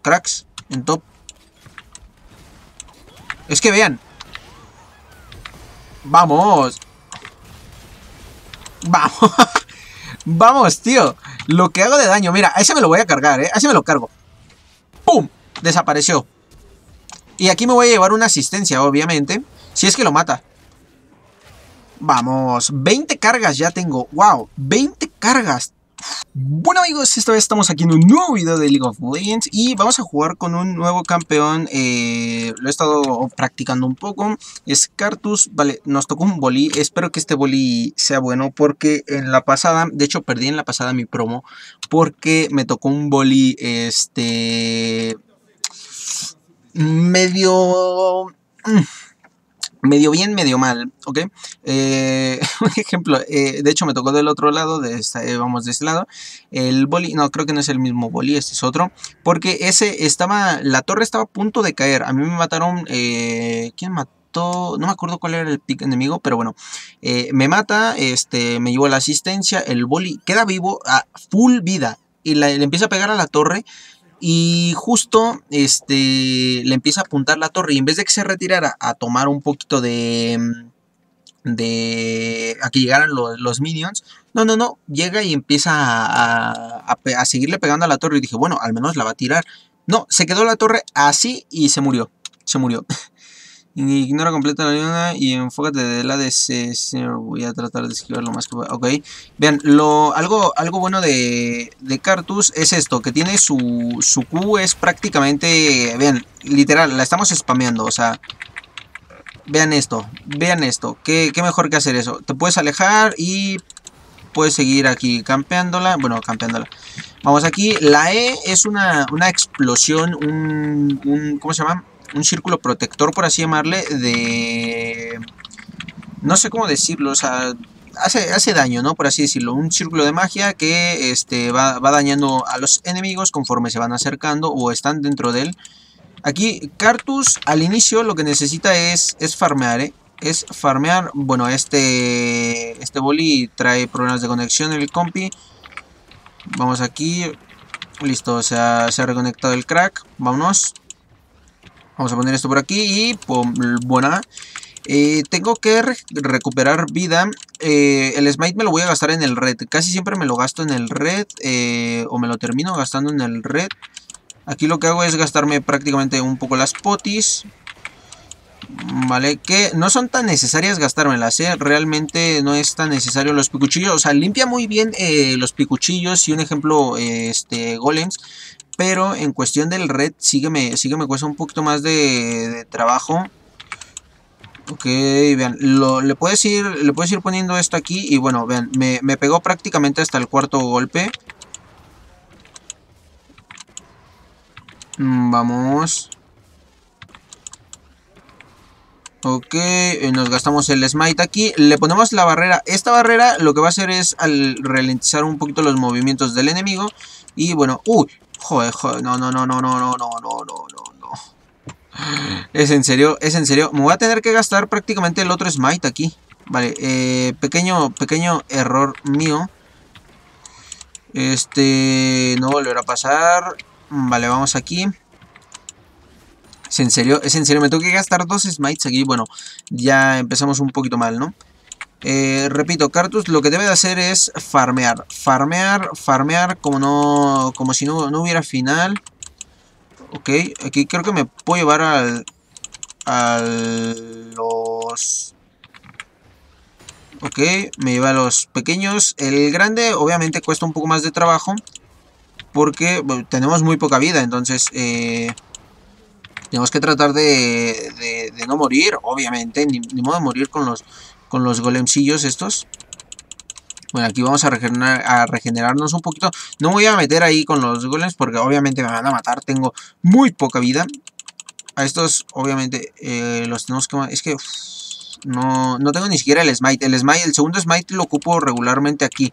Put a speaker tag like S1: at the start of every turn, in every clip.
S1: cracks en top. Es que vean. Vamos. Vamos. Vamos, tío. Lo que hago de daño. Mira, a ese me lo voy a cargar, A ese me lo cargo. ¡Pum! Desapareció. Y aquí me voy a llevar una asistencia, obviamente. Si es que lo mata. Vamos. 20 cargas ya tengo. ¡Wow! 20 cargas. Bueno, amigos, esta vez estamos aquí en un nuevo video de League of Legends y vamos a jugar con un nuevo campeón. Lo he estado practicando un poco. Es Karthus. Vale, nos tocó un boli. Espero que este boli sea bueno porque en la pasada, de hecho perdí en la pasada mi promo porque me tocó un boli medio bien, medio mal, ¿ok? Un ejemplo, de hecho me tocó del otro lado, vamos de este lado. El boli, no, creo que no es el mismo boli, este es otro. Porque la torre estaba a punto de caer. A mí me mataron, ¿quién mató? No me acuerdo cuál era el pick enemigo, pero bueno. Me mata, me llevo la asistencia, el boli queda vivo a full vida. Y le empieza a pegar a la torre. Y justo le empieza a apuntar la torre y en vez de que se retirara a tomar un poquito a que llegaran los minions, no, llega y empieza a seguirle pegando a la torre y dije, bueno, al menos la va a tirar. No, se quedó la torre así y se murió. Ignora completa la luna y enfócate de la DC. Voy a tratar de esquivar lo más que pueda. Ok. Vean, algo bueno de Karthus es esto, que tiene su Q es prácticamente... Vean, literal, la estamos spameando, o sea... Vean esto. ¿Qué mejor que hacer eso? Te puedes alejar y puedes seguir aquí campeándola. Bueno, campeándola. Vamos aquí. La E es una explosión, ¿cómo se llama? Un círculo protector, por así llamarle, no sé cómo decirlo, o sea, hace daño, ¿no? Por así decirlo, un círculo de magia que va dañando a los enemigos conforme se van acercando o están dentro de él. Aquí, Karthus, al inicio lo que necesita es farmear, Es farmear, bueno, este boli trae problemas de conexión en el compi. Vamos aquí, listo, se ha reconectado el crack, vámonos. Vamos a poner esto por aquí y pum, buena. Tengo que recuperar vida. El smite me lo voy a gastar en el red. Casi siempre me lo gasto en el red. O me lo termino gastando en el red. Aquí lo que hago es gastarme prácticamente un poco las potis. Vale, que no son tan necesarias gastármelas, realmente no es tan necesario los picuchillos. O sea, limpia muy bien los picuchillos y un ejemplo, golems. Pero en cuestión del red sí que me cuesta un poquito más de trabajo. Ok, vean, le puedes ir poniendo esto aquí. Y bueno, vean, me pegó prácticamente hasta el cuarto golpe. Vamos. Ok, nos gastamos el smite aquí. Le ponemos la barrera. Esta barrera lo que va a hacer es al ralentizar un poquito los movimientos del enemigo. Y bueno, joder, no. Es en serio. Me voy a tener que gastar prácticamente el otro smite aquí. Vale, pequeño error mío. No volverá a pasar. Vale, vamos aquí. Es en serio, me tengo que gastar 2 smites aquí. Bueno, ya empezamos un poquito mal, ¿no? Repito, Karthus lo que debe de hacer es farmear como si no hubiera final. Ok, aquí creo que me puedo llevar a los... Ok, me lleva a los pequeños. El grande obviamente cuesta un poco más de trabajo porque bueno, tenemos muy poca vida, entonces tenemos que tratar de no morir, obviamente, ni modo de morir con los golemcillos estos. Bueno, aquí vamos a regenerarnos un poquito. No voy a meter ahí con los golems porque obviamente me van a matar. Tengo muy poca vida. A estos obviamente los tenemos que... Es que no tengo ni siquiera el smite. El segundo smite lo ocupo regularmente aquí.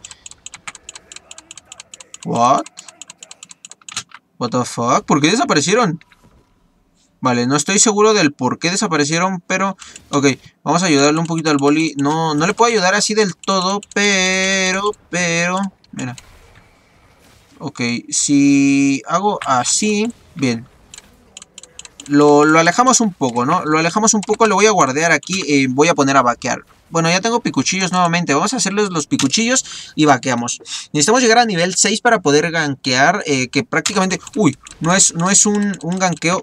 S1: What the fuck? ¿Por qué desaparecieron? Vale, no estoy seguro del por qué desaparecieron, pero... Ok, vamos a ayudarle un poquito al boli. No le puedo ayudar así del todo, pero... Mira. Ok, si hago así... Bien. Lo alejamos un poco, ¿no? Lo alejamos un poco, lo voy a guardear aquí. Voy a poner a vaquear. Bueno, ya tengo picuchillos nuevamente. Vamos a hacerles los picuchillos y vaqueamos. Necesitamos llegar a nivel 6 para poder gankear. Que prácticamente... Uy, no es un ganqueo.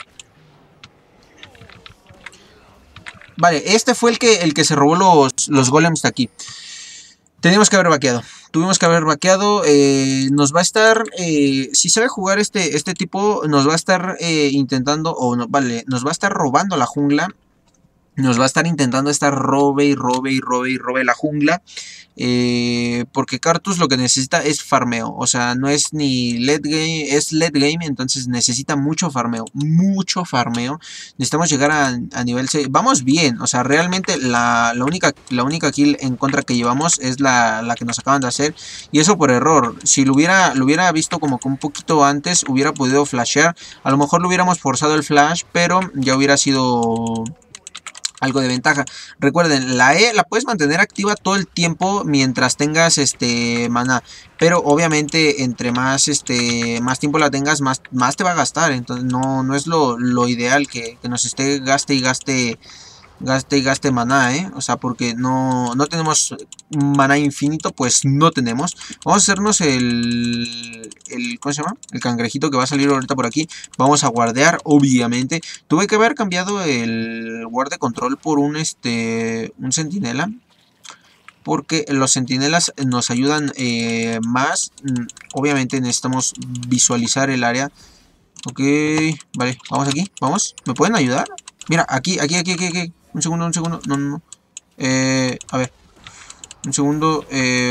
S1: Vale, este fue el que se robó los golems de aquí. Teníamos que haber vaqueado. Tuvimos que haber vaqueado. Nos va a estar... si sabe jugar este tipo, nos va a estar intentando... O no, vale, nos va a estar robando la jungla. Nos va a estar intentando estar robe y robe y robe y robe la jungla. Porque Karthus lo que necesita es farmeo. O sea, no es ni late game, es late game. Entonces necesita mucho farmeo. Mucho farmeo. Necesitamos llegar a nivel 6. Vamos bien. O sea, realmente la única kill en contra que llevamos es la que nos acaban de hacer. Y eso por error. Si lo hubiera visto como que un poquito antes, hubiera podido flashear. A lo mejor lo hubiéramos forzado el flash, pero ya hubiera sido... algo de ventaja. Recuerden, la E la puedes mantener activa todo el tiempo mientras tengas maná. Pero obviamente entre más tiempo la tengas, más te va a gastar. Entonces no es lo ideal que nos esté gaste y gaste maná, o sea, porque no tenemos maná infinito, pues no tenemos. Vamos a hacernos ¿cómo se llama? El cangrejito que va a salir ahorita por aquí. Vamos a guardear, obviamente. Tuve que haber cambiado el guarde control por un centinela, porque los centinelas nos ayudan más. Obviamente necesitamos visualizar el área. Ok, vale, vamos aquí, vamos. ¿Me pueden ayudar? Mira, aquí. Un segundo. No. A ver. Un segundo.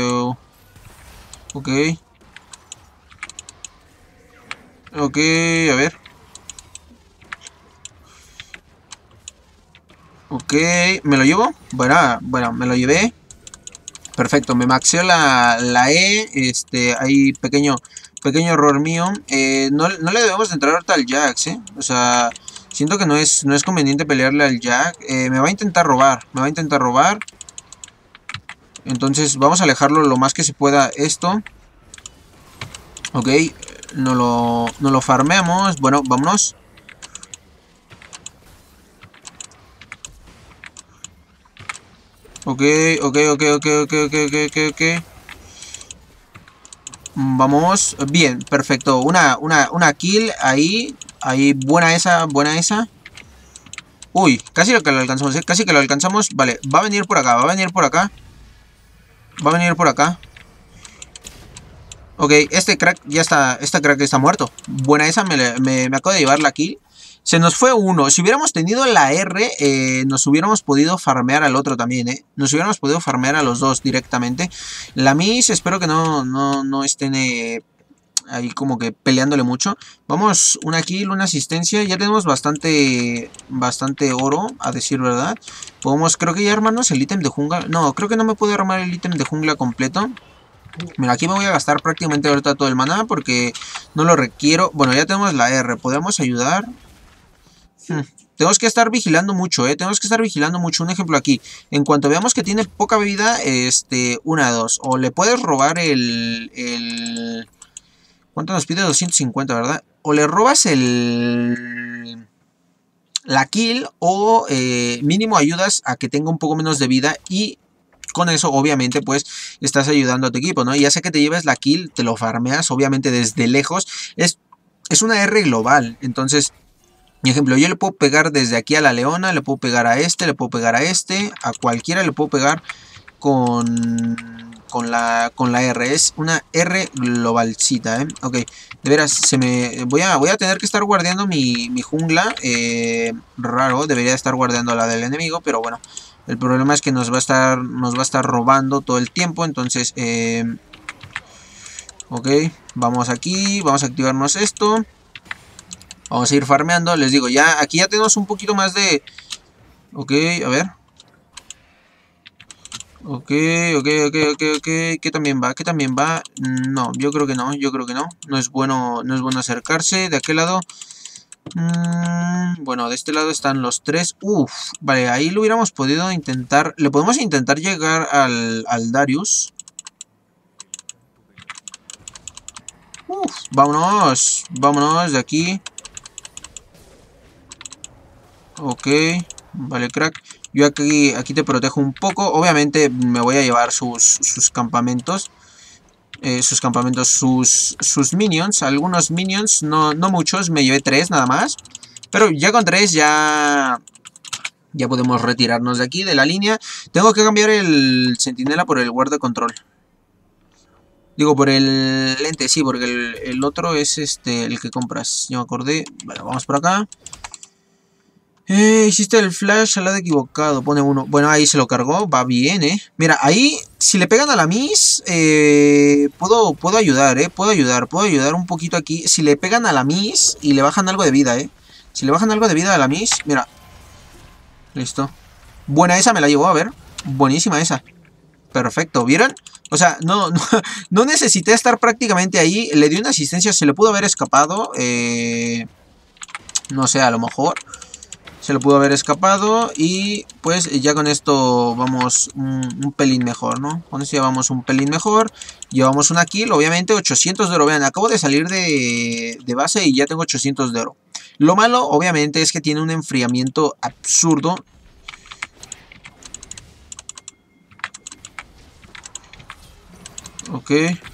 S1: Ok. Ok, a ver. Ok, ¿me lo llevo? Bueno, me lo llevé. Perfecto, me maxeó la E. Hay pequeño error mío. No le debemos de entrar ahorita al Jax, O sea... siento que no es conveniente pelearle al Jack. Me va a intentar robar. Entonces vamos a alejarlo lo más que se pueda esto. Ok. No lo farmeamos. Bueno, vámonos. Ok. Vamos. Bien, perfecto. Una kill ahí. Ahí, buena esa. Uy, casi lo que lo alcanzamos, casi que lo alcanzamos. Vale, va a venir por acá. Ok, este crack ya está. Este crack está muerto. Buena esa, me acabo de llevar la kill. Se nos fue uno. Si hubiéramos tenido la R, nos hubiéramos podido farmear al otro también, Nos hubiéramos podido farmear a los dos directamente. La Miss, espero que no estén ahí como que peleándole mucho. Vamos, una kill, una asistencia. Ya tenemos bastante oro, a decir verdad. Podemos, creo que ya armarnos el ítem de jungla. No, creo que no me puedo armar el ítem de jungla completo. Mira, aquí me voy a gastar prácticamente ahorita todo el maná porque no lo requiero. Bueno, ya tenemos la R. ¿Podemos ayudar? Tenemos que estar vigilando mucho, Tenemos que estar vigilando mucho. Un ejemplo aquí. En cuanto veamos que tiene poca vida, una de dos. O le puedes robar ¿cuánto nos pide? 250, ¿verdad? O le robas la kill o mínimo ayudas a que tenga un poco menos de vida y con eso obviamente pues estás ayudando a tu equipo, ¿no? Y ya sea que te lleves la kill, te lo farmeas obviamente desde lejos. Es una R global, entonces... Mi ejemplo, yo le puedo pegar desde aquí a la leona, le puedo pegar a le puedo pegar a cualquiera le puedo pegar con la R. Es una R globalcita, Ok, de veras, voy a tener que estar guardando mi jungla. Raro, debería estar guardando la del enemigo, pero bueno. El problema es que nos va a estar robando todo el tiempo, entonces... ok, vamos aquí, vamos a activarnos esto. Vamos a ir farmeando, les digo, ya aquí ya tenemos un poquito más de... Ok, a ver. Ok. ¿Qué también va? No, yo creo que no. No es bueno acercarse. De aquel lado... bueno, de este lado están los tres. Uf, vale, ahí lo hubiéramos podido intentar... Le podemos intentar llegar al Darius. Uf, vámonos de aquí. Ok, vale, crack. Yo aquí te protejo un poco. Obviamente me voy a llevar sus campamentos. Sus minions. Algunos minions, no muchos. Me llevé 3 nada más. Pero ya con 3 ya podemos retirarnos de aquí, de la línea. Tengo que cambiar el centinela por el guarda control. Digo, por el lente, sí, porque el otro es el que compras. Ya me acordé. Vale, vamos por acá. Hiciste el flash al lado equivocado. Pone 1. Bueno, ahí se lo cargó. Va bien, Mira, ahí, si le pegan a la Miss, puedo ayudar, Puedo ayudar un poquito aquí. Si le pegan a la Miss y le bajan algo de vida, Si le bajan algo de vida a la Miss, mira. Listo. Buena esa, me la llevó, a ver. Buenísima esa. Perfecto, ¿vieron? O sea, no necesité estar prácticamente ahí. Le di una asistencia, se le pudo haber escapado. No sé, a lo mejor se le pudo haber escapado. Y pues ya con esto vamos un pelín mejor, ¿no? Con esto ya vamos un pelín mejor. Llevamos una kill, obviamente 800 de oro. Vean, acabo de salir de base y ya tengo 800 de oro. Lo malo, obviamente, es que tiene un enfriamiento absurdo. Ok.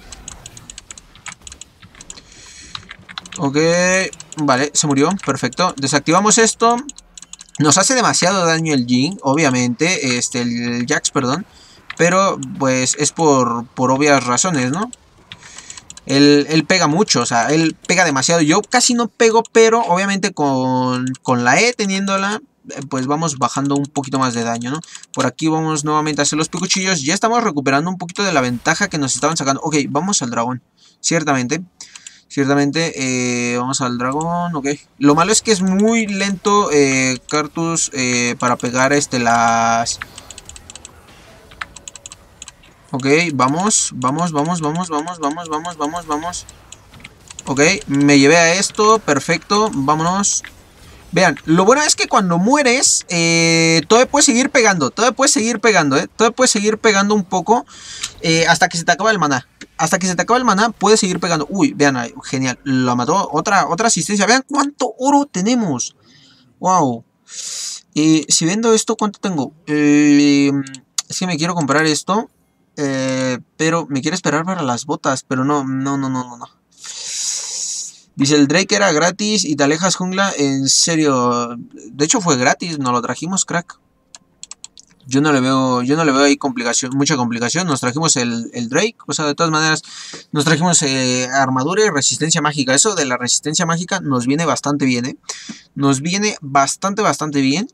S1: Ok. Vale, se murió. Perfecto. Desactivamos esto. Nos hace demasiado daño el Jhin, obviamente. El Jax, perdón. Pero, pues, es por obvias razones, ¿no? Él pega mucho, o sea, él pega demasiado. Yo casi no pego, pero obviamente con la E teniéndola, pues vamos bajando un poquito más de daño, ¿no? Por aquí vamos nuevamente a hacer los picuchillos. Ya estamos recuperando un poquito de la ventaja que nos estaban sacando. Ok, vamos al dragón, ciertamente. Vamos al dragón, ok. Lo malo es que es muy lento Cartus para pegar las... Ok, vamos. Ok, me llevé a esto, perfecto, vámonos. Vean, lo bueno es que cuando mueres, todavía puedes seguir pegando, Todavía puedes seguir pegando un poco hasta que se te acaba el maná. Hasta que se te acaba el maná, puedes seguir pegando. Uy, vean, genial, lo mató, otra asistencia. Vean cuánto oro tenemos. Wow. Si vendo esto, ¿cuánto tengo? Es que me quiero comprar esto. Pero me quiero esperar para las botas. Pero no. Dice, el Drake era gratis y te alejas jungla. En serio. De hecho fue gratis, nos lo trajimos, crack. Yo no le veo ahí mucha complicación. Nos trajimos el Drake. O sea, de todas maneras, nos trajimos armadura y resistencia mágica. Eso de la resistencia mágica nos viene bastante bien, Nos viene bastante bien.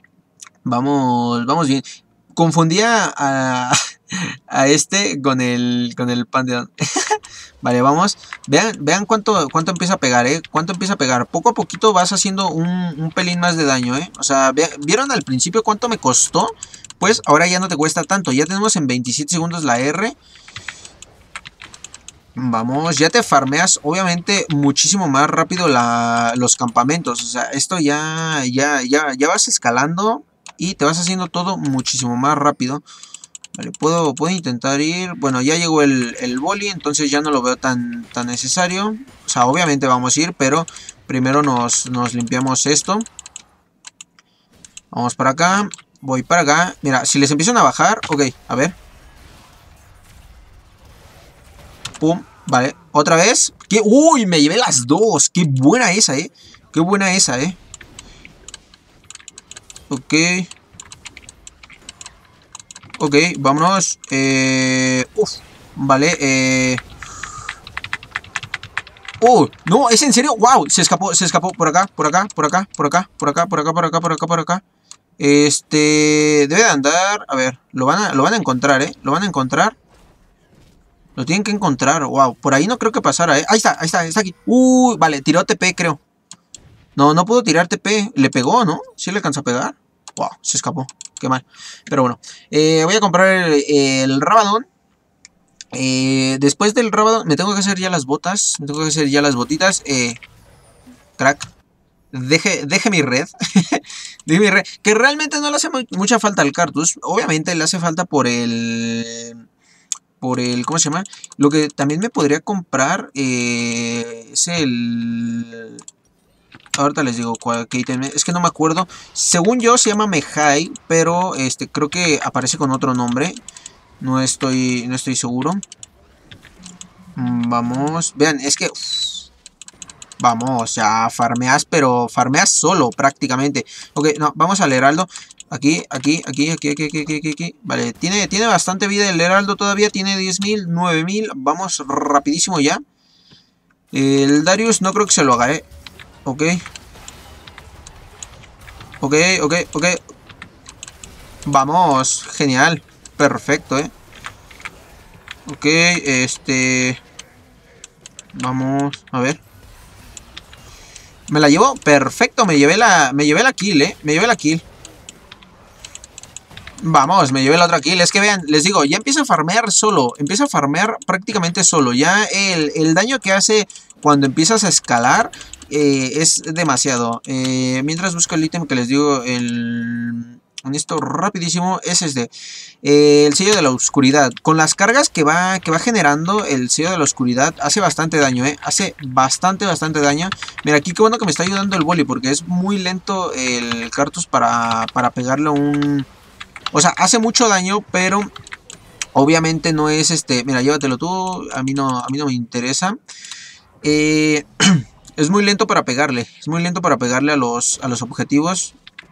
S1: Vamos bien. Confundía a con el Pantheon. Vale, vamos. Vean cuánto empieza a pegar, Cuánto empieza a pegar. Poco a poquito vas haciendo un pelín más de daño, O sea, ¿vieron al principio cuánto me costó? Pues ahora ya no te cuesta tanto. Ya tenemos en 27 segundos la R. Vamos, ya te farmeas, obviamente, muchísimo más rápido los campamentos. O sea, esto ya vas escalando y te vas haciendo todo muchísimo más rápido. Vale, puedo intentar ir. Bueno, ya llegó el boli, entonces ya no lo veo tan necesario. O sea, obviamente vamos a ir, pero primero nos limpiamos esto. Vamos para acá. Voy para acá. Mira, si les empiezan a bajar. Ok, a ver. Pum. Vale, otra vez. ¿Qué? ¡Uy! Me llevé las dos. Qué buena esa, Qué buena esa, Ok. Ok, vámonos. Vale, no, es en serio. ¡Wow! Se escapó por acá. Debe de andar. A ver, lo van a encontrar, Lo van a encontrar. Lo tienen que encontrar. Wow, por ahí no creo que pasara, Ahí está aquí. Vale, tiró TP, creo. No pudo tirar TP. Le pegó, ¿no? Sí le alcanzó a pegar. Wow, se escapó. Qué mal. Pero bueno. Voy a comprar el Rabadón. Después del Rabadón me tengo que hacer ya las botas. Me tengo que hacer ya las botitas. Crack. Deje mi red. Deje mi red. Que realmente no le hace mucha falta al Cartus. Obviamente le hace falta por el... ¿Cómo se llama? Lo que también me podría comprar es el... ahorita les digo qué ítem es que no me acuerdo. Según yo se llama Mejai, pero creo que aparece con otro nombre. No estoy seguro. Vamos, vean, es que... vamos, ya farmeas, pero farmeas solo prácticamente. Ok, no, vamos al Heraldo. Aquí. Vale, tiene bastante vida el Heraldo todavía. Tiene 10.000, 9.000. Vamos rapidísimo ya. El Darius no creo que se lo haga, Ok. Ok. Vamos, genial. Perfecto, Ok, vamos, a ver. ¿Me la llevo? Perfecto, me llevé la kill, Me llevé la kill. Vamos, me llevé la otra kill. Es que vean, les digo, ya empieza a farmear solo. Empieza a farmear prácticamente solo. Ya el daño que hace cuando empiezas a escalar es demasiado. Mientras busco el ítem que les digo, en esto rapidísimo, es el sello de la oscuridad. Con las cargas que va generando el sello de la oscuridad, hace bastante daño, hace bastante daño. Mira, aquí qué bueno que me está ayudando el boli, porque es muy lento el Cartus para pegarle un... O sea, hace mucho daño, pero obviamente no es mira, llévatelo tú, a mí no me interesa. Es muy lento para pegarle, a los objetivos.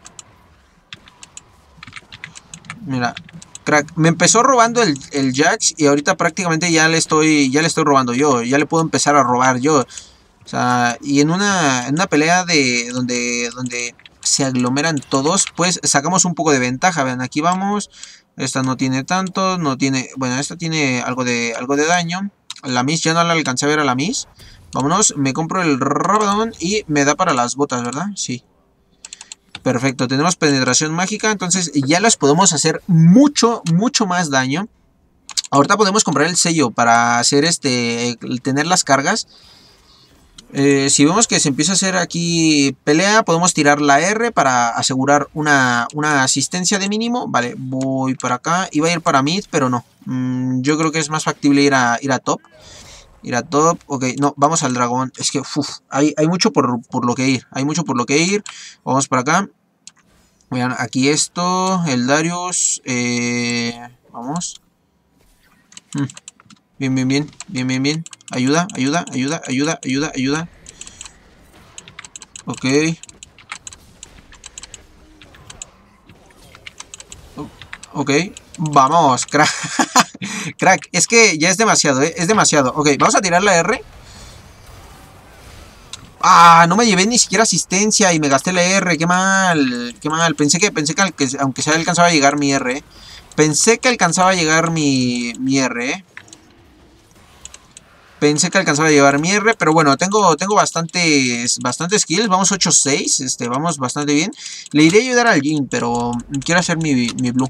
S1: Mira, crack, me empezó robando el Jax y ahorita prácticamente ya le estoy robando yo, ya le puedo empezar a robar yo. O sea, y en una pelea de donde se aglomeran todos, pues sacamos un poco de ventaja. Vean, aquí vamos. Esta no tiene tanto, no tiene... Bueno, esta tiene algo de daño. La Miss ya no la alcancé a ver a la Miss. Vámonos, me compro el Rabadón y me da para las botas, ¿verdad? Sí. Perfecto, tenemos penetración mágica, entonces ya las podemos hacer mucho más daño. Ahorita podemos comprar el sello para hacer tener las cargas. Si vemos que se empieza a hacer aquí pelea, podemos tirar la R para asegurar una asistencia de mínimo. Vale, voy para acá. Iba a ir para mid, pero no. Yo creo que es más factible ir a top. Ok, no, vamos al dragón. Es que hay mucho por lo que ir. Vamos para acá. Vean, aquí esto. El Darius. Vamos. Bien. Ayuda. Ok. Ok. Vamos, crack. Crack, es que ya es demasiado, es demasiado. Ok, vamos a tirar la R. Ah, no me llevé ni siquiera asistencia y me gasté la R. Qué mal. Pensé que aunque sea alcanzaba a llegar mi R. Pensé que alcanzaba a llegar mi R. Pensé que alcanzaba a llevar mi R, pero bueno, tengo bastantes kills. Vamos 8-6, vamos bastante bien. Le iré a ayudar al Jhin, pero quiero hacer mi blue.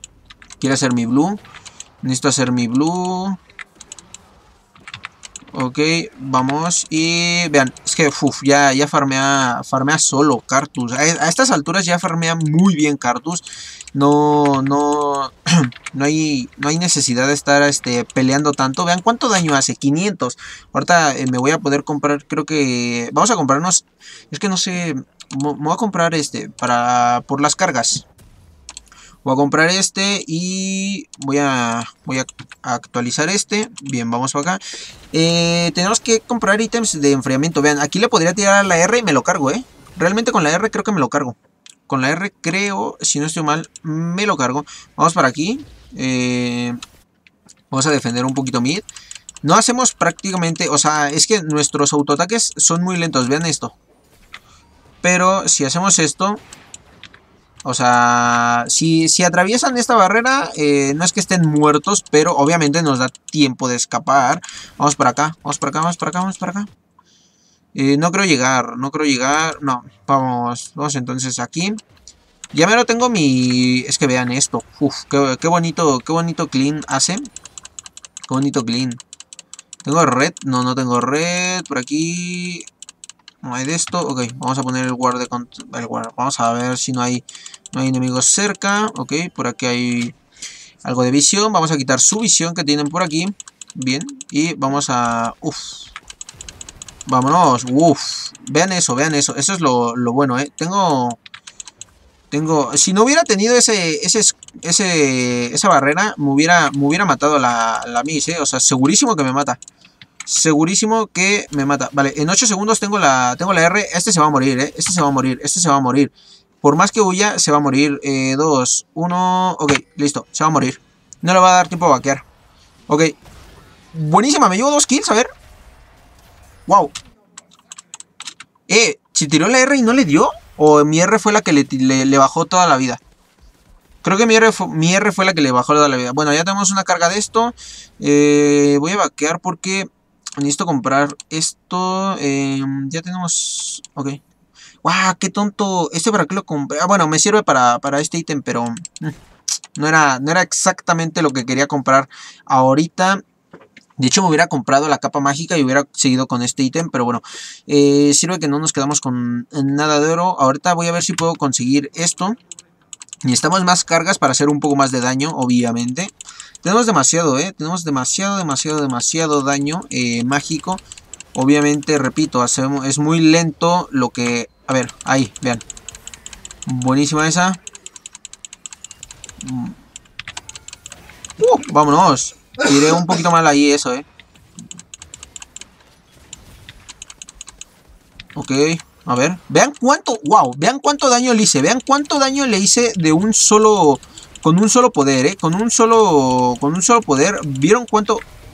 S1: Necesito hacer mi blue. Ok, vamos. Y vean, es que ya farmea solo Cartus. A estas alturas ya farmea muy bien Cartus. No hay necesidad de estar peleando tanto. Vean cuánto daño hace, 500. Ahorita me voy a poder comprar, creo que... Vamos a comprarnos... Es que no sé... Me voy a comprar por las cargas. Voy a comprar y voy a actualizar Bien, vamos para acá. Tenemos que comprar ítems de enfriamiento. Vean, aquí le podría tirar a la R y me lo cargo, Realmente con la R creo que me lo cargo. Con la R creo, si no estoy mal, me lo cargo. Vamos para aquí. Vamos a defender un poquito mid. No hacemos prácticamente... O sea, es que nuestros autoataques son muy lentos. Vean esto. Pero si hacemos esto... O sea, si atraviesan esta barrera, no es que estén muertos, pero obviamente nos da tiempo de escapar. Vamos para acá. No creo llegar. No, vamos entonces aquí. Ya me lo tengo mi... Es que vean esto. Qué bonito clean hace. Qué bonito clean. ¿Tengo red? No tengo red. Por aquí... No hay de esto. Ok, vamos a poner el guard de Vamos a ver si no hay enemigos cerca. Ok, por aquí hay algo de visión. Vamos a quitar su visión que tienen por aquí. Bien, y vamos a... Vámonos. Uff. Vean eso, vean eso. Eso es lo bueno, Tengo... Si no hubiera tenido esa barrera, me hubiera matado la Miss, O sea, segurísimo que me mata. Segurísimo que me mata. Vale, en 8 segundos tengo la R. Este se va a morir, Este se va a morir. Este se va a morir. Por más que huya, se va a morir. 2, 1. Ok, listo. Se va a morir. No le va a dar tiempo a vaquear. Ok. Buenísima, me llevo 2 kills, a ver. Wow. Si tiró la R y no le dio. O mi R fue la que le bajó toda la vida. Creo que mi R fue la que le bajó toda la vida. Bueno, ya tenemos una carga de esto. Voy a vaquear porque necesito comprar esto. Ya tenemos... Ok. ¡Wow! ¡Qué tonto! ¿Este para qué lo compré? Ah, bueno, me sirve para este ítem, pero... no era exactamente lo que quería comprar ahorita. De hecho, me hubiera comprado la capa mágica y hubiera seguido con este ítem. Pero bueno, sirve que no nos quedamos con nada de oro. Ahorita voy a ver si puedo conseguir esto. Necesitamos más cargas para hacer un poco más de daño, obviamente. Tenemos demasiado, Tenemos demasiado daño mágico. Obviamente, repito, es muy lento lo que... A ver, ahí, vean. Buenísima esa. Vámonos. Tiré un poquito mal ahí eso, Ok, a ver. Vean cuánto, wow, vean cuánto daño le hice. Vean cuánto daño le hice de un solo... Con un solo poder, Con un solo poder. ¿Vieron cuánto?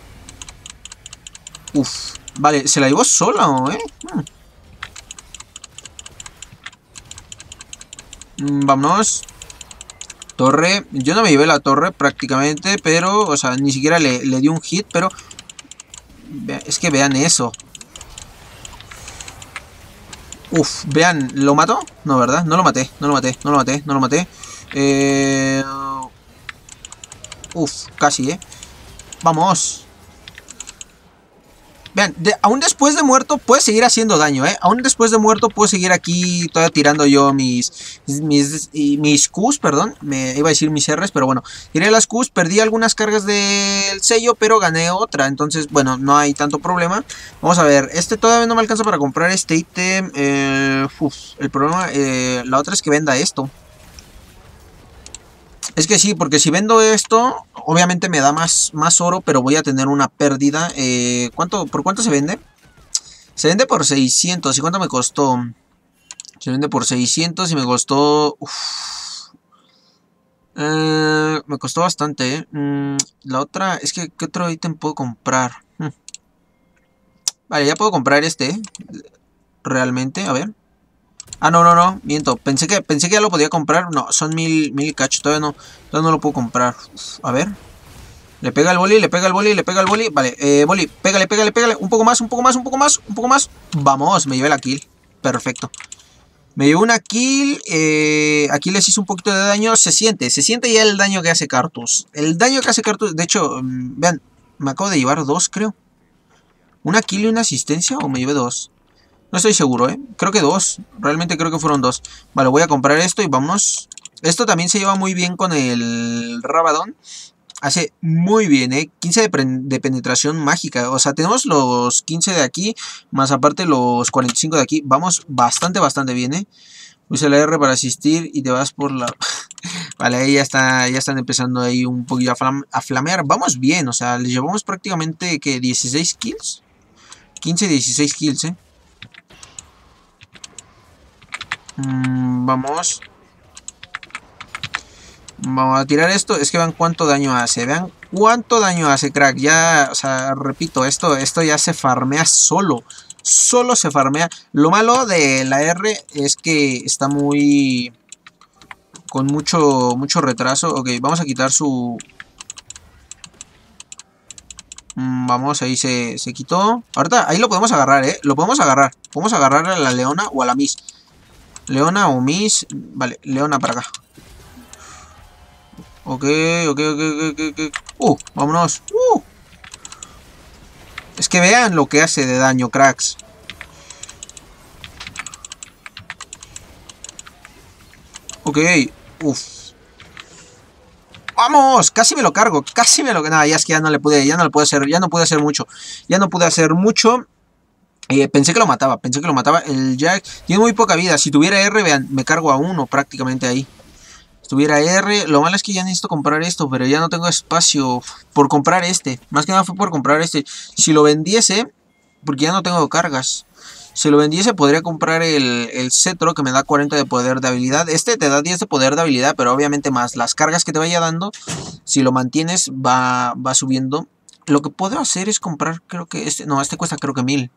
S1: Uf, vale, se la llevó sola, Vámonos. Torre. Yo no me llevé la torre prácticamente, pero, o sea, ni siquiera le di un hit, pero... Es que vean eso. Uf, vean, ¿lo mató? No, ¿verdad? No lo maté, no lo maté, no lo maté, no lo maté. Uf, casi, Vamos. Vean, aún después de muerto puede seguir haciendo daño, Aún después de muerto puedo seguir aquí todavía tirando yo mis Qs, perdón. Me iba a decir mis Rs, pero bueno. Tiré las Qs, perdí algunas cargas del sello, pero gané otra. Entonces, bueno, no hay tanto problema. Vamos a ver, este todavía no me alcanza para comprar este ítem. El problema, la otra es que venda esto. Es que sí, porque si vendo esto, obviamente me da más oro, pero voy a tener una pérdida. ¿Por cuánto se vende? Se vende por 600. ¿Y cuánto me costó? Se vende por 600 y me costó... me costó bastante, La otra... Es que, ¿qué otro ítem puedo comprar? Vale, ya puedo comprar este, realmente, a ver. Ah, no, miento. Pensé que ya lo podía comprar. No, son 1000 cacho. Todavía no lo puedo comprar. A ver. Le pega el boli, le pega el boli, le pega el boli. Vale, boli, pégale. Un poco más. Vamos, me llevé la kill. Perfecto. Me llevé una kill. Aquí les hice un poquito de daño. Se siente ya el daño que hace Cartus. El daño que hace Cartus. De hecho, vean, me acabo de llevar 2, creo. ¿Una kill y una asistencia o me llevé 2? No estoy seguro, Creo que 2. Realmente creo que fueron 2. Vale, voy a comprar esto y vámonos. Esto también se lleva muy bien con el Rabadón. Hace muy bien, 15 de penetración mágica. O sea, tenemos los 15 de aquí, más aparte los 45 de aquí. Vamos bastante bien, Usa la R para asistir y te vas por la... Vale, ahí ya están empezando ahí un poquito a flamear. Vamos bien, o sea, les llevamos prácticamente, ¿qué? 16 kills. 15, 16 kills, Vamos a tirar esto. Es que vean cuánto daño hace. Vean cuánto daño hace, crack. Ya, o sea, repito, esto ya se farmea solo. Solo se farmea. Lo malo de la R es que está muy... con mucho retraso. Ok, vamos a quitar su... Vamos, ahí se quitó. Ahorita, ahí lo podemos agarrar, Lo podemos agarrar. Podemos agarrar a la Leona o a la Miss. Leona o Miss. Vale, Leona para acá. Ok. Vámonos. Es que vean lo que hace de daño, cracks. Ok. ¡Vamos! Casi me lo cargo. Nada, ya es que ya no pude hacer mucho. Pensé que lo mataba, pensé que lo mataba. El Jack tiene muy poca vida. Si tuviera R, vean, me cargo a uno prácticamente ahí. Si tuviera R, lo malo es que ya necesito comprar esto, pero ya no tengo espacio por comprar este. Más que nada fue por comprar este. Si lo vendiese, porque ya no tengo cargas. Si lo vendiese podría comprar el cetro que me da 40 de poder de habilidad. Este te da 10 de poder de habilidad, pero obviamente más las cargas que te vaya dando. Si lo mantienes va subiendo. Lo que puedo hacer es comprar, creo que este... No, este cuesta creo que 1000.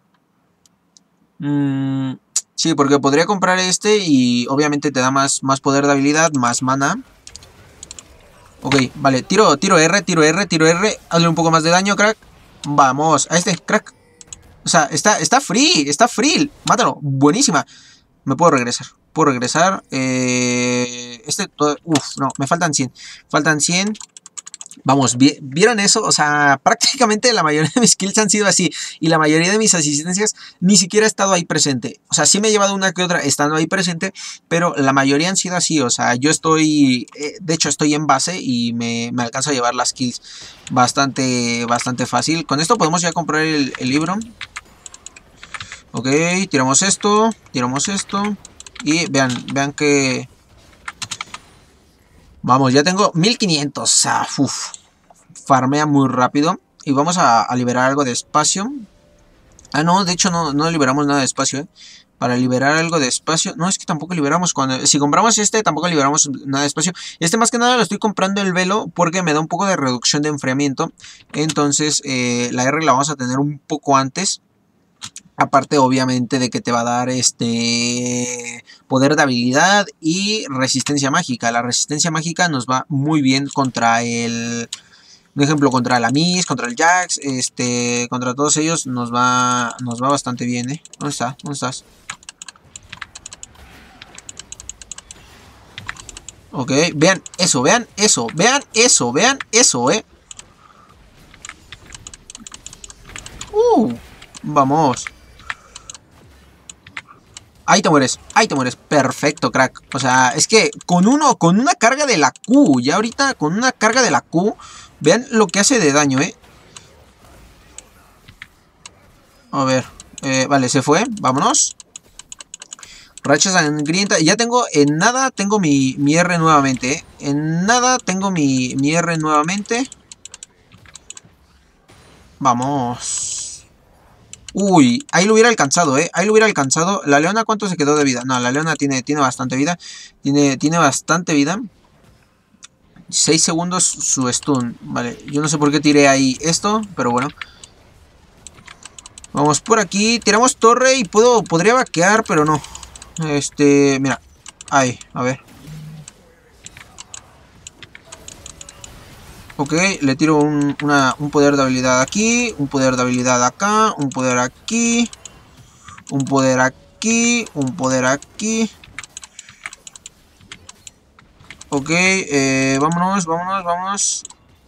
S1: Sí, porque podría comprar este y obviamente te da más poder de habilidad, más mana. Ok, vale, tiro R, tiro R, tiro R. Hazle un poco más de daño, crack. Vamos, a este, crack. O sea, está free. Mátalo, buenísima. Me puedo regresar. Puedo regresar. Uf, no, me faltan 100. Faltan 100. Vamos, ¿vieron eso? O sea, prácticamente la mayoría de mis kills han sido así. Y la mayoría de mis asistencias ni siquiera he estado ahí presente. O sea, sí me he llevado una que otra estando ahí presente, pero la mayoría han sido así. O sea, yo estoy... de hecho, estoy en base y me alcanzo a llevar las kills bastante fácil. Con esto podemos ya comprar el libro. Ok, tiramos esto. Y vean que... Vamos, ya tengo 1500. O sea, farmea muy rápido. Y vamos a liberar algo de espacio. Ah, no, de hecho no liberamos nada de espacio, Para liberar algo de espacio. No, es que tampoco liberamos. Si compramos este, tampoco liberamos nada de espacio. Este más que nada lo estoy comprando el velo porque me da un poco de reducción de enfriamiento. Entonces, la R la vamos a tener un poco antes. Aparte, obviamente, de que te va a dar poder de habilidad y resistencia mágica. La resistencia mágica nos va muy bien contra un ejemplo, contra la Miss, contra el Jax, contra todos ellos nos va bastante bien, ¿Dónde está? ¿Dónde estás? Ok, vean eso, Vamos. Ahí te mueres, perfecto, crack. O sea, es que con una carga de la Q, ya ahorita con una carga de la Q, vean lo que hace de daño, A ver, vale, se fue, vámonos. Racha sangrienta, ya tengo, en nada tengo mi R nuevamente, En nada tengo mi R nuevamente. Vamos. Uy, ahí lo hubiera alcanzado, Ahí lo hubiera alcanzado. ¿La leona cuánto se quedó de vida? No, la leona tiene bastante vida. Tiene bastante vida. 6 segundos su stun. Vale, yo no sé por qué tiré ahí esto, pero bueno. Vamos por aquí. Tiramos torre y podría vaquear, pero no. Mira. Ahí, a ver. Ok, le tiro un poder de habilidad aquí, un poder de habilidad acá, un poder aquí, un poder aquí, un poder aquí. Ok, vámonos. Vámonos.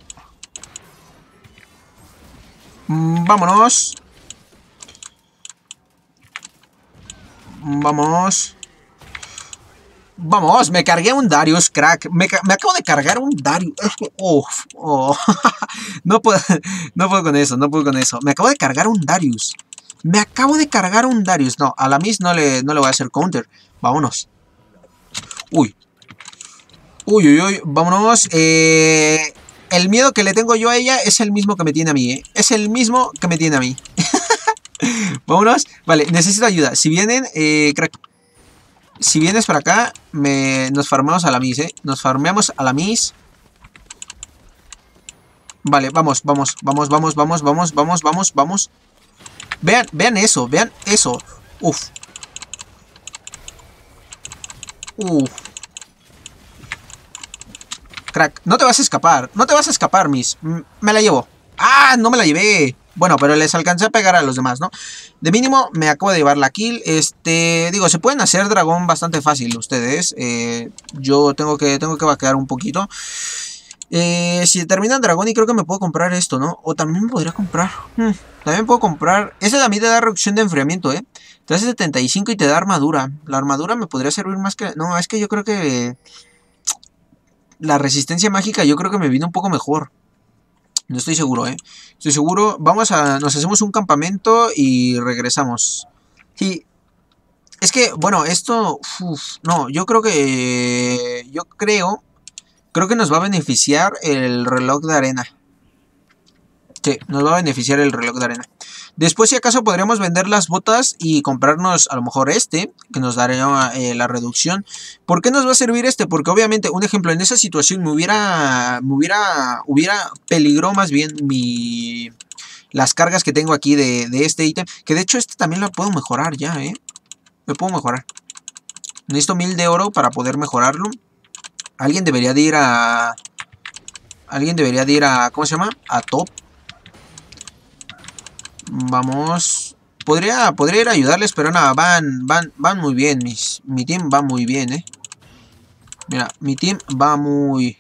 S1: Vamos, me cargué un Darius, crack. Me acabo de cargar un Darius. No puedo con eso, Me acabo de cargar un Darius. No, a la Miss no le voy a hacer counter. Vámonos. Uy, vámonos. El miedo que le tengo yo a ella es el mismo que me tiene a mí, Es el mismo que me tiene a mí. Vámonos. Vale, necesito ayuda. Si vienen, crack. Si vienes para acá, nos farmamos a la Miss, Nos farmeamos a la Miss. Vale, vamos. Vean eso. Uf. Crack, no te vas a escapar, Miss. Me la llevo. ¡Ah! No me la llevé. Bueno, pero les alcancé a pegar a los demás, ¿no? De mínimo me acabo de llevar la kill. Digo, se pueden hacer dragón bastante fácil ustedes. Yo tengo que vaquear un poquito. Si terminan dragón y creo que me puedo comprar esto, ¿no? O también me podría comprar. También puedo comprar. Ese también te da reducción de enfriamiento, Te hace 75 y te da armadura. La armadura me podría servir más que... No, es que yo creo que... La resistencia mágica yo creo que me vino un poco mejor. No estoy seguro, estoy seguro. Nos hacemos un campamento y regresamos. Sí. Es que, bueno, esto... no, Creo que nos va a beneficiar el reloj de arena. Sí, nos va a beneficiar el reloj de arena. Después, si acaso, podríamos vender las botas y comprarnos a lo mejor que nos daría la reducción. ¿Por qué nos va a servir este? Porque obviamente, un ejemplo, en esa situación hubiera peligró más bien las cargas que tengo aquí de este ítem. Que de hecho este también lo puedo mejorar ya, Me puedo mejorar. Necesito 1000 de oro para poder mejorarlo. Alguien debería de ir a... ¿Cómo se llama? A top. Vamos. Podría ir a ayudarles, pero nada, van muy bien. Mi team va muy bien, Mira, mi team va muy...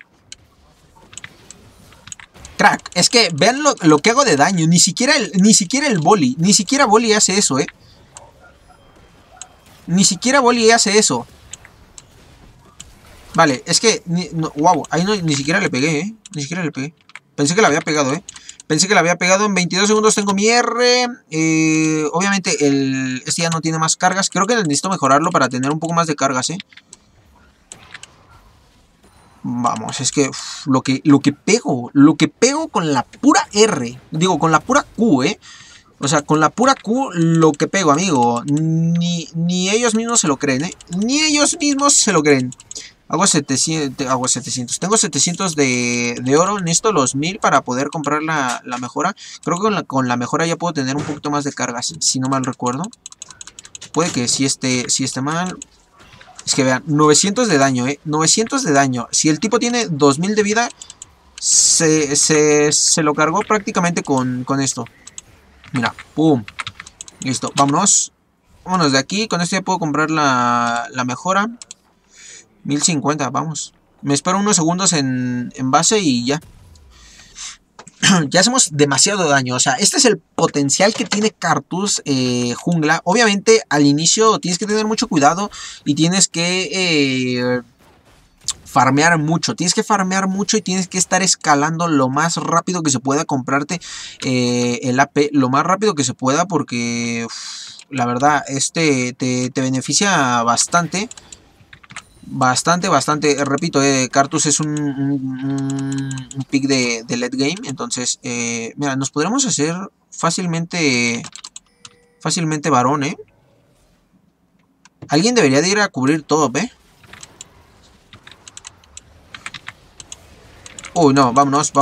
S1: Crack, es que vean lo que hago de daño. Ni siquiera el boli. Ni siquiera boli hace eso, Ni siquiera boli hace eso. Vale, es que... wow, ahí ni siquiera le pegué, Ni siquiera le pegué. Pensé que la había pegado, Pensé que la había pegado. En 22 segundos tengo mi R. Obviamente este ya no tiene más cargas. Creo que necesito mejorarlo para tener un poco más de cargas, Vamos, es que lo que pego con la pura R. Digo, con la pura Q, O sea, con la pura Q lo que pego, amigo. Ni ellos mismos se lo creen, Ni ellos mismos se lo creen. Hago 700. Tengo 700 de oro. Necesito los 1000 para poder comprar la mejora. Creo que con la mejora ya puedo tener un poquito más de cargas, si no mal recuerdo. Puede que si esté mal. Es que vean, 900 de daño, 900 de daño. Si el tipo tiene 2000 de vida, se lo cargó prácticamente con esto. Mira, pum. Listo, vámonos. Vámonos de aquí. Con esto ya puedo comprar la mejora. 1050, vamos. Me espero unos segundos en base y ya. Ya hacemos demasiado daño. O sea, este es el potencial que tiene Cartus jungla. Obviamente, al inicio tienes que tener mucho cuidado y tienes que farmear mucho. Tienes que farmear mucho y tienes que estar escalando lo más rápido que se pueda. Comprarte el AP lo más rápido que se pueda porque la verdad, te beneficia bastante. Bastante. Repito, Cartus es un pick de late game. Entonces, mira, nos podremos hacer fácilmente varón, Alguien debería de ir a cubrir todo, Uy, no, vámonos.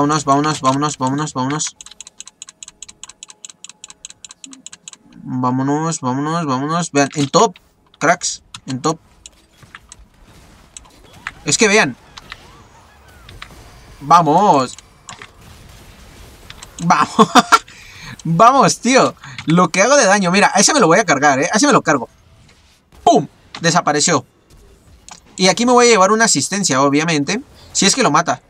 S1: Vámonos. Vean, en top, cracks, en top. Es que vean. Vamos. Vamos, tío. Lo que hago de daño. Mira, a ese me lo voy a cargar, A ese me lo cargo. ¡Pum! Desapareció. Y aquí me voy a llevar una asistencia, obviamente. Si es que lo mata.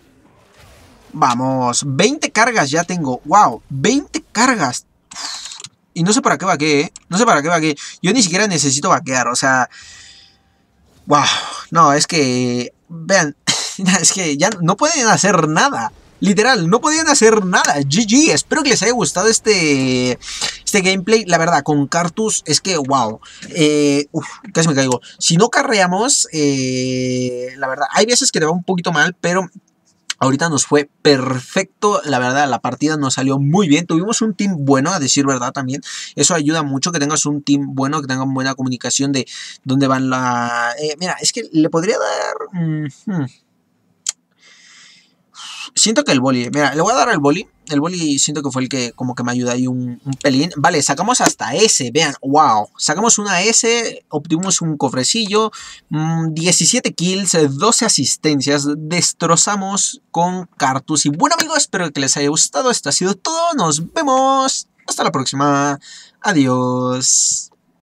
S1: Vamos. 20 cargas ya tengo. ¡Wow! 20 cargas. Y no sé para qué vaqué, No sé para qué vaqué. Yo ni siquiera necesito vaquear, o sea... ¡Wow! No, es que... Vean, es que ya no pueden hacer nada. Literal, no podían hacer nada. GG, espero que les haya gustado este gameplay. La verdad, con Cartus es que, wow. Casi me caigo. Si no carreamos, la verdad, hay veces que te va un poquito mal, pero... ahorita nos fue perfecto, la verdad, la partida nos salió muy bien. Tuvimos un team bueno, a decir verdad también. Eso ayuda mucho, que tengas un team bueno, que tengan buena comunicación de dónde van la... mira, es que le podría dar... Siento que el boli, mira, le voy a dar al boli. El boli siento que fue el que como que me ayuda ahí un pelín. Vale, sacamos hasta S, vean, wow. Sacamos una S, obtuvimos un cofrecillo, 17 kills, 12 asistencias. Destrozamos con Cartus. Y bueno, amigos, espero que les haya gustado. Esto ha sido todo, nos vemos. Hasta la próxima. Adiós.